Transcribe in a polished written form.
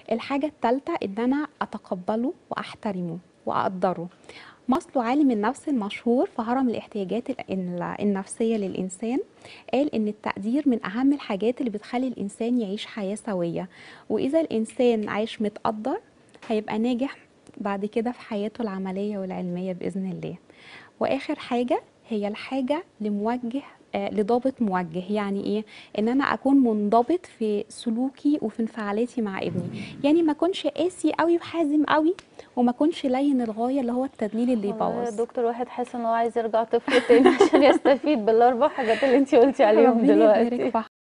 الحاجة الثالثة ان انا اتقبله واحترمه واقدره. ماسلو عالم النفس المشهور في هرم الاحتياجات النفسية للإنسان قال إن التقدير من أهم الحاجات اللي بتخلي الإنسان يعيش حياة سوية، وإذا الإنسان عايش متقدر هيبقى ناجح بعد كده في حياته العملية والعلمية بإذن الله. وآخر حاجة هي الحاجة لموجه، لضابط موجه. يعني ايه؟ ان انا اكون منضبط في سلوكي وفي انفعالاتي مع ابني، يعني ما اكونش قاسي قوي وحازم قوي، وما اكونش لين الغايه اللي هو التدليل اللي والله يا يبوظ. دكتور الواحد حاسس ان هو عايز يرجع طفل تاني عشان يستفيد بالاربع حاجات اللي انت قلتي عليهم ربنا يبارك دلوقتي. في